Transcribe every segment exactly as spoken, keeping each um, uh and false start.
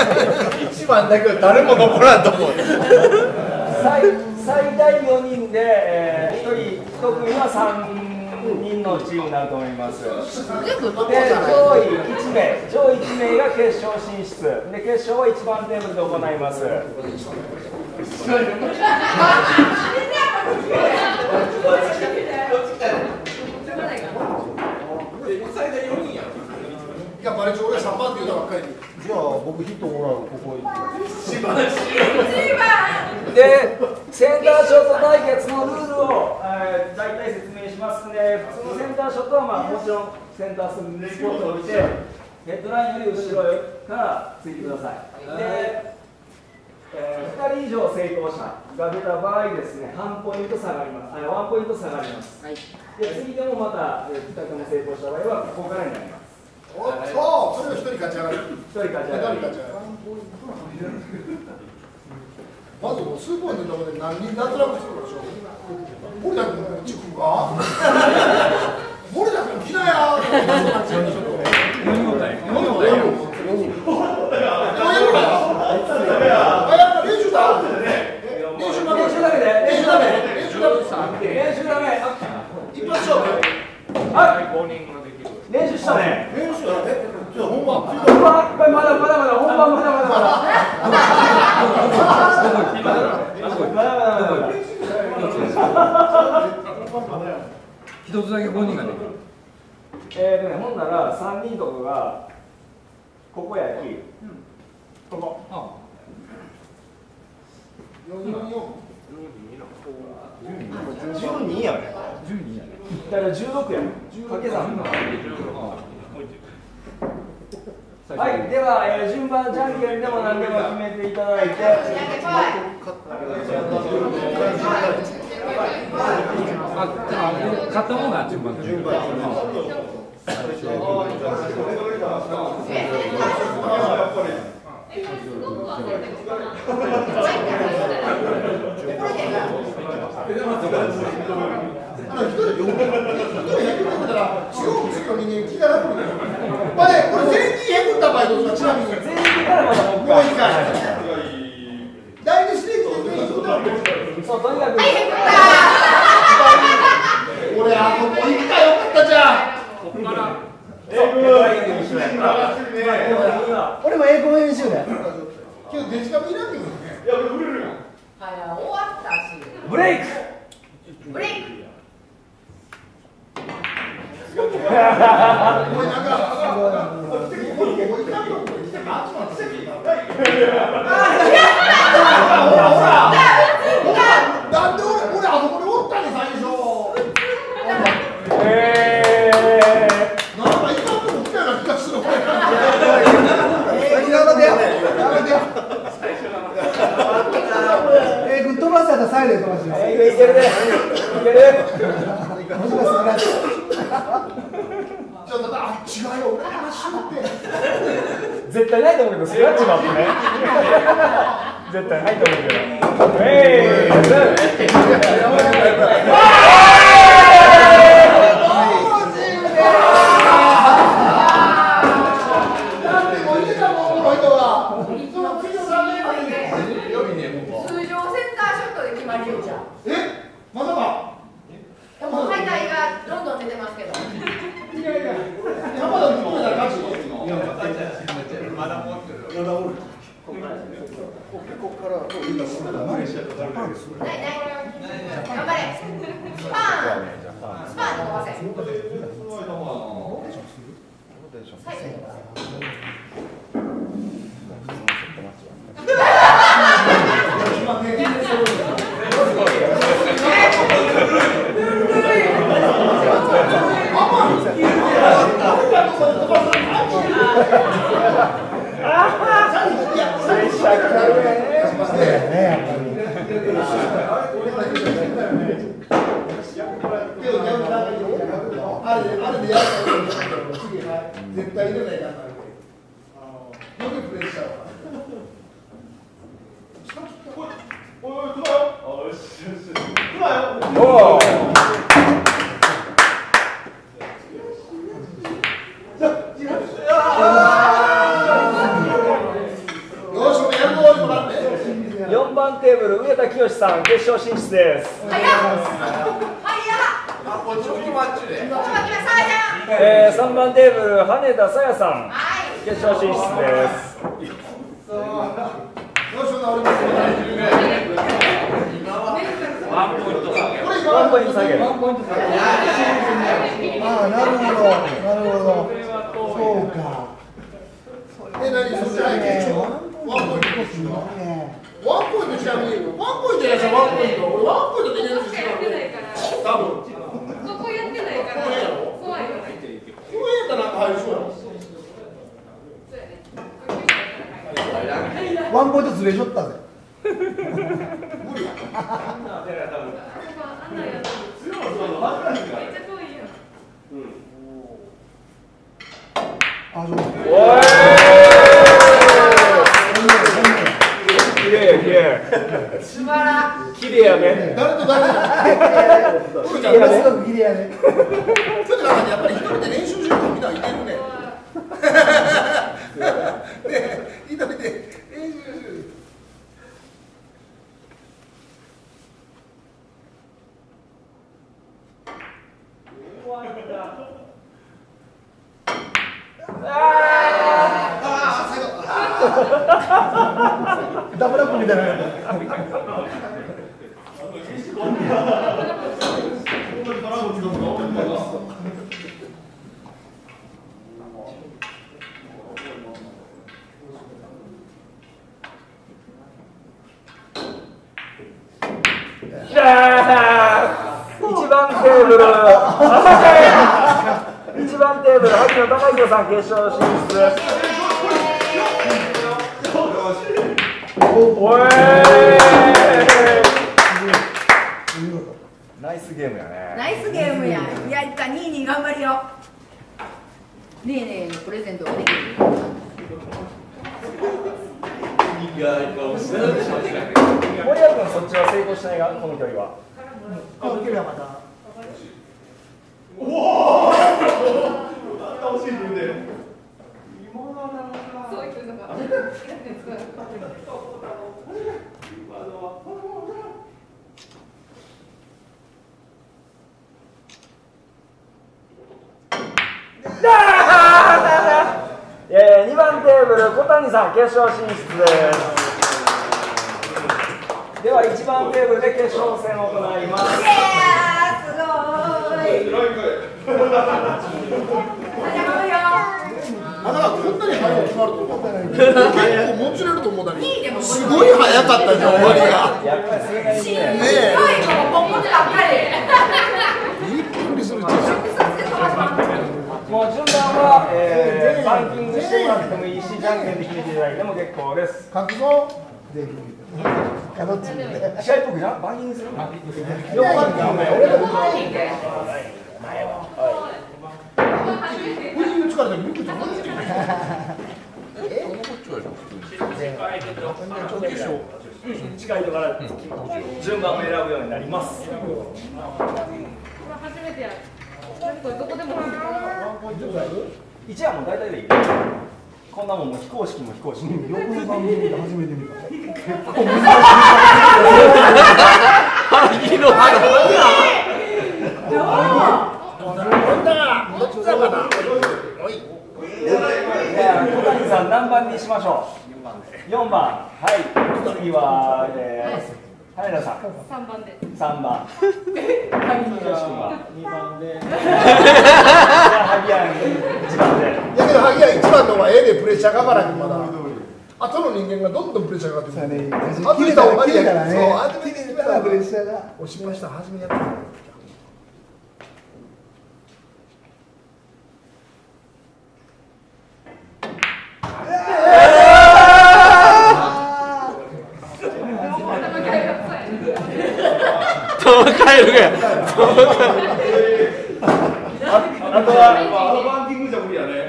一番だけど誰も残らんと思う。 最最大よにんで、えー、ひとりいち組はさんにんのチームになると思います。で、上位いち名、上位いち名が決勝進出。で、決勝はいちばんテーブルで行います。 やっぱり俺さんばんって言うたばっかりに。 じゃあ僕ヒットもらうここ行く。 で、センターショット対決のルールを、えー、大体説明しますので、普通のセンターショットは、まあ、もちろんセンタースポットを置いて、ヘッドラインより後ろからついてください。で、えー、ふたり以上成功者が出た場合ですね、半ポイント下がります。あ、ワンポイント下がります。はい、で、次でもまた、えー、ふた組成功した場合は、ここからになります。 おっと、それをひとり勝ち上がる。 ひとり勝ち上がる。 まずツーポイントのところで何人脱落するでしょう。森田君こっち来るか。森田君来なや。四人だよ。四人だよ。練習だ。練習だけ。練習だけで。練習だけ。練習だけ。練習だけ。一発勝負。 はい。練習したね。 練習だね。じゃあ本番。 本番。これまだまだまだ本番まだまだまだ。 一つだけごにんができる。 えーとね、ほんならさんにんとかがここやき、ここ。 じゅうにやね。 じゅうにやね。 だからじゅうろくや。掛け算。はい、では、えー、順番じゃんけんでも何でも決めていただいて。 あ、買ったものが順番。順番。 そう、とにかく。 俺、あそこ行ったよかったじゃん。 俺も英語練習だよ。 今日デジカメいらんけどね。いや、俺売れるやん。 はい、終わったし。 ブレイク。 ブレイク。 お前なんか。なんで俺、俺あそこにおったね最初。 えー。なんかいかんとこ来たような気がする。 やめてやめて。えー、飛ばしたらサイレン飛ばします。 いけるね。いける。 もしかしたら。 ちょっとあ、違うよ。俺話って絶対ないと思うけど、スクラッチマンもね。絶対ないと思うけど。えー、 通常センターショットで決まりよじゃん。 え、まさか。 もう敗退がどんどん出てますけど。 いやいや、山田に決めたら勝ち。まだ持ってる。まだおる。ここからこういいの。 ないない。頑張れ。スパーン。スパーンで飛ばせ。最後に飛ば絶対入れないから。よくプレッシャーを。おいおい、来なよ。よしよし。来なよ。 おお。 番テーブル上田清さん決勝進出です。 早っあ、こっちも決まっちゅうで。 えー、さんばんテーブル羽田さやさん決勝進出です。 ワンポイント下げ。 ワンポイント下げ。 ああ、なるほど、なるほど。そうか。 え、何それ？ワンポイントですよ。ワンポイントちなみに、ワンポイントやしワンポイント。俺ワンポイントで入れるんですよ。多分。 そこやってないから。怖いよ。 こうやったらなんか入るそうやろ。 ワンポイントずれちょったぜ。 無理や。 あんなんやっためっちゃ遠いやん。 あ、そう。 おーきれいやきれい。 素晴らきれいやね。 誰と誰だ。 すごく綺麗やね。 ちょっとなんかやっぱり一人で練習してるとみんないけるね。ね、一人で練習してる。 ダブルアップみたいな。 一番テーブル一番テーブル萩野貴弘さん決勝進出です。おーナイスゲームやね。 ナイスゲームや。いや、いったにいに頑張りよ。ねえねえのプレゼントができる。 森谷君そっちは成功しないがこの距離は。 この距離はまた。 おお。 そういうのが。 えー、にばんテーブル小谷さん決勝進出です。ではいちばんテーブルで決勝戦を行います。 いやー、すごーい。 あ、だからこんなに早く決まると思ったね。結構もつれると思ったね。すごい早かったじゃん終わりが。 やっぱりそれがいいね。 ねすごいのもポンポンばっかり。 え。びっくりする。 もう順番は、えー、バンキングしてもらってもいいし、じゃんけんで決めていただいても結構です。 書くぞ。ぜひ。やろうっつって。 試合っぽくじゃん、バンキングする。横バンキング。俺が横バンキング。前は。 振り打ちからだけ見てた。 近いところから順番を選ぶようになります。 初めてやる。これどこでも。 一夜もう大体でいい。こんなもんもう非公式も非公式。 横の番組で初めて見た。結構難しい。 萩野さん。どっちだかな。おい。 小谷さん何番にしましょう。よんばん。はい。次は、えー、羽田さん。 さんばんで。 さんばん。 え？ にばんで。萩谷いちばんで。 だけど萩谷一番の方がええでプレッシャーかからへんまだ。あとの人間がどんどんプレッシャーかかってくる。 切れたら終わりやからね。 そう、初めて決めたらプレッシャーが。 お失敗したら初めにやった。 トムカエルがあとはバンキングじゃ無理やね。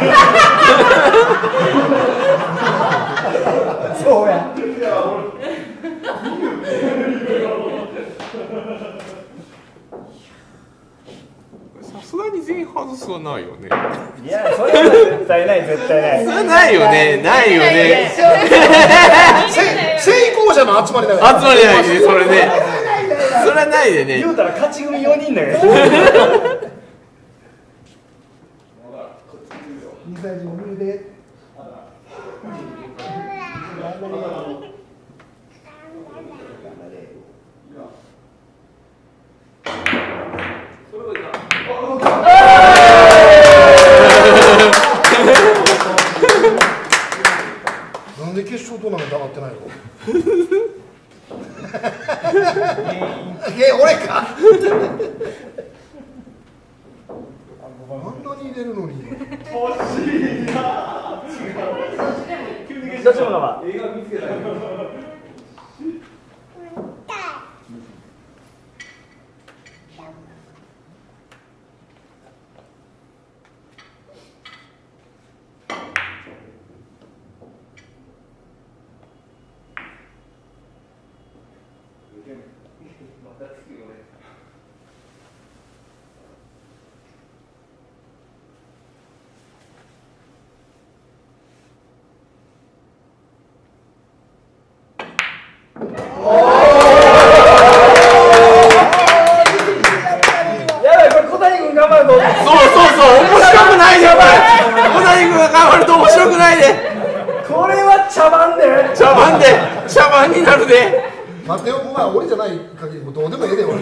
そうや。 さすがに全員外すはないよね。 いや、それは絶対ない、絶対ない。 それはないよね、ないよね。 成功者者の集まりだから集まりないでね、それね。それはないでね。 言うたら勝ち組よにんだよ。 二歳児も見るで。 なんで決勝トーナメント上がってないの？え、俺か。あんなに入れるのに。 どっちも生。 茶番になるで。 待ってよ、お前俺じゃない限りもうどうでもええで俺。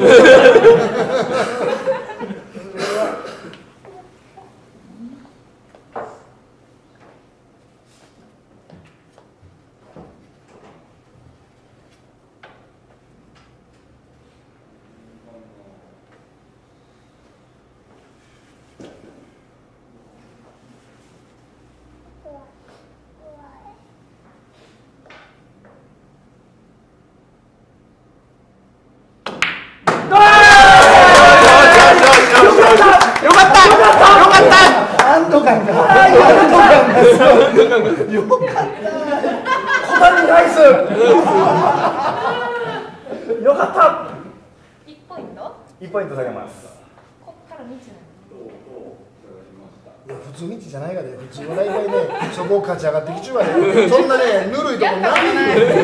じゃないかで、普通は大体ね、そこを勝ち上がってきちゅうわね。そんなね、ぬるいとこないよ。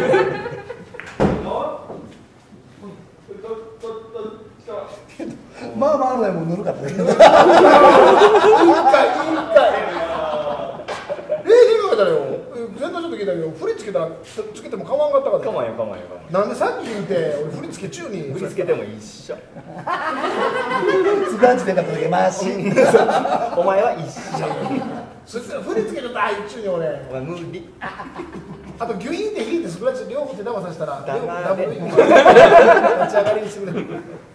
まあまああるね、もうぬるかったけど。いいかいいかい。ええ、ひどかったよ。全然ちょっと聞いたけど、振りつけたらつけても構わんかったから。 構わんよ、構わんよ。 なんでさっき言うて、俺振り付け中に振り付けてもいいっしょ。 スクラッチでかっただけ回し。 お前は一緒。 振り付けちょっとあい中に俺。 お前無理。 あとギュインって引いてスクラッチ両方手玉させたらだからダブル立ち上がりにしてくれ。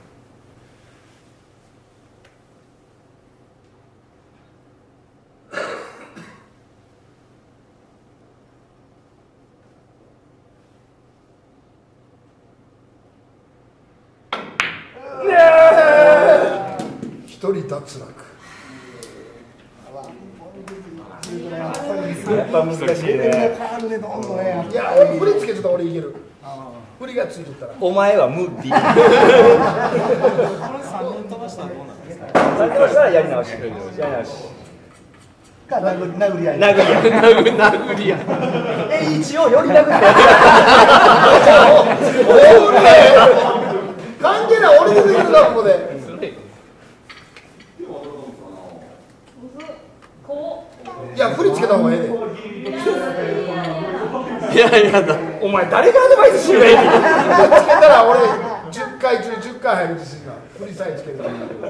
一人脱落。 やっぱ難しいね。 いや、俺振り付けちょっと俺いける。振りがついとったら。 お前は無理。三人飛ばしたらどうなんですか。三人飛ばしたらやり直し。やり直し。 か殴り殴り合い。 殴り合い。 殴り合い。 え、一応より殴ってやる。 関係ない、俺出てくるなここで。いや、振り付けた方がええで。 いやいやだ。 お前誰がアドバイスしろよ。 振り付けたら俺じゅっかい中じゅっかい入る自信が。振りさえつける。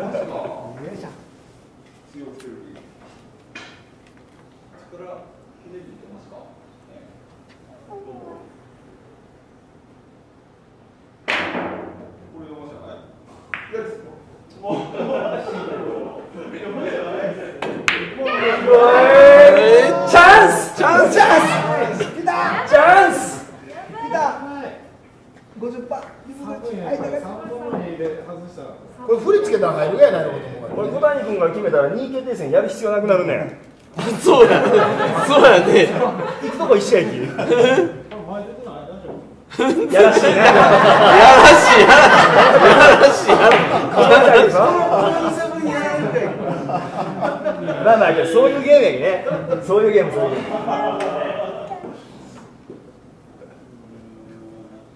チャンスチャンスチャンス来たチャンス来たごじゅっパーセント。 これ振り付けたら入るやないの。 これ小谷君が決めたらにい決定戦やる必要なくなるね。 そうやね。そうやね。 行くとこ一緒やき。やらしいね。 やらしいやらしいやらしい。 まあまあそういうゲームやきね。そういうゲームそういうゲーム。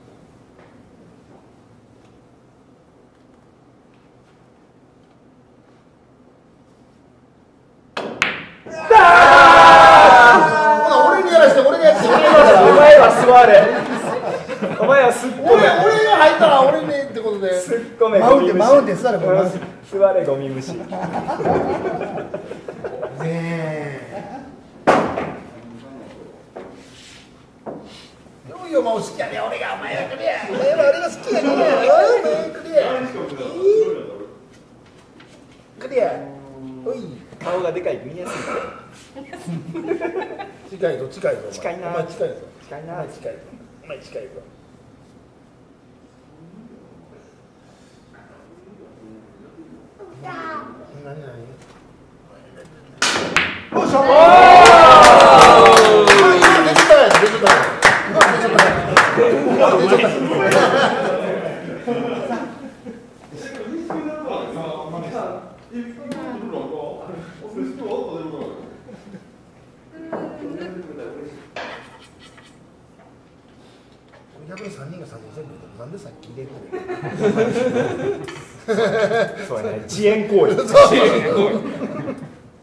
座れ。お前はすっこ俺め。 俺が入ったら俺にってことで。 すっこめ。 マウンテンマウンテン座れこれ。 座れゴミ虫。 ねえ。よいよもう好きやね俺がお前がくれや。お前は俺が好きやね。お前くれや。くれや。おい。 顔がでかい見やすい。 近いぞ近いぞ。 近いな。 お前近いぞ。 近いな。 お前近いぞ。お前近いぞ。何何？おっしゃ。出ちゃったやつ出ちゃったやつ。出ちゃったやつ。出ちゃったやつ。逆に三人が三人全部いてなんでさっき入れるの？ そうやね。遅延行為。 遅延行為。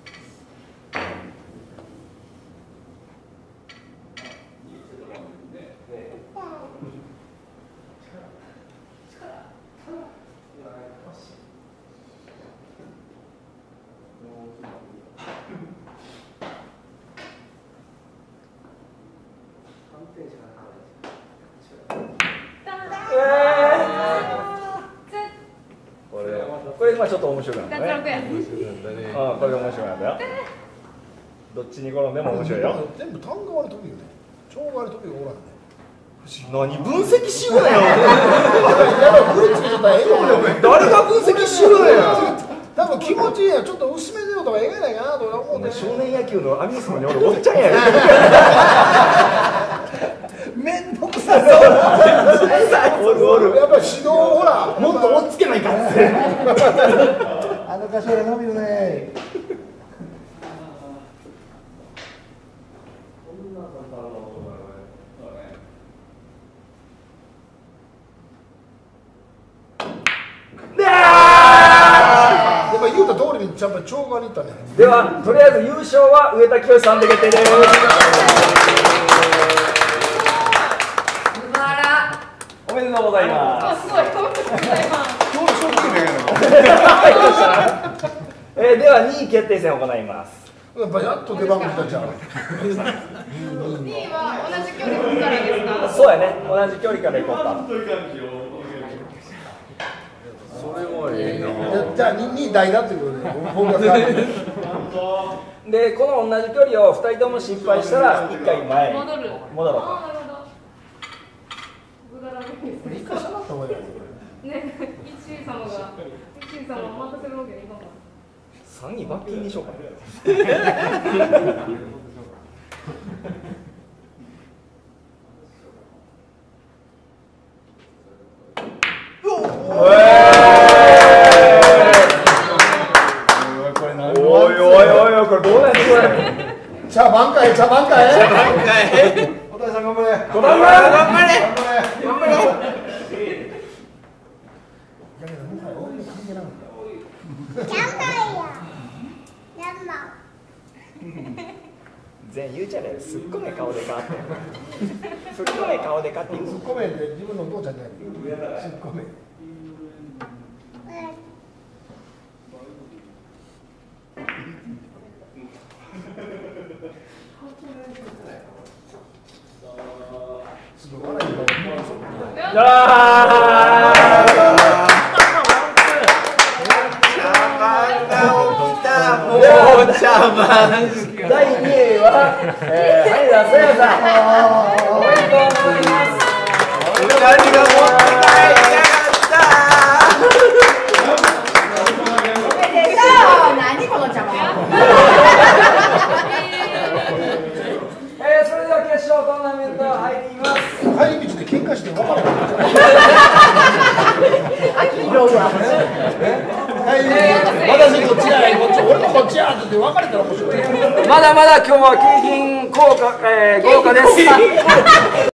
これ今ちょっと面白くなったね。 脱落や。 うん、これが面白くなったよ。どっちに転んでも面白いよ。 全部単側で飛ぶよね。長側で飛ぶよおらんね。 何分析しようやよ。 誰が分析しようや。多分気持ちいいや。ちょっと薄めでよとか描いないかなと思うね。 少年野球のアミューズにおるおっちゃんや。 面倒くさそう。 おるおる。 やっぱ指導ほらもっと追っつけないかって。 あの頭伸びるね。やっぱ言うた通りにちゃんと長側に行ったね。 ではとりあえず優勝は上田清さんで決定です。おめでとうございます。 すごい。おめでとうございます。 えー、ではにい決定戦を行います。 やっぱやっと出番が来たじゃん。 にいは同じ距離からですか？ そうやね。同じ距離から行こうか。 それはええな。 じゃあにい代だっていうことで僕が変わる。 でこの同じ距離をふたりとも失敗したらいっかい前に戻る。 戻ろうか。 ああ、なるほど。無駄なことですね。 一回しゃなった方がいいよ。 ね、一位様が、一位様を待たせるわけにいかんから。 さんい罰金にしようか。おいおいおいおい、これどうなんですかこれ。 茶番かい茶番かい。 茶番かい。 お父さん頑張れ。 頑張れ頑張れ。 頑張れ。いやけどもはや俺に関係ないんだよ。 全言うちゃねすっごい顔でかってすっごい顔でかってツッコメで自分のお父ちゃんじゃない。ツッコメ。 だいにいは、えー、羽田さやさん。おめでとうございます。 二人が持って帰りやがったおめでとう。何この茶番。 えー、それでは決勝トーナメント入ります。 帰り道で喧嘩して分からない。 秋色は。 帰り道私こっちやこっち俺もこっちやって分かれたら面白い。 まだまだ今日は景品豪華、えー、豪華です。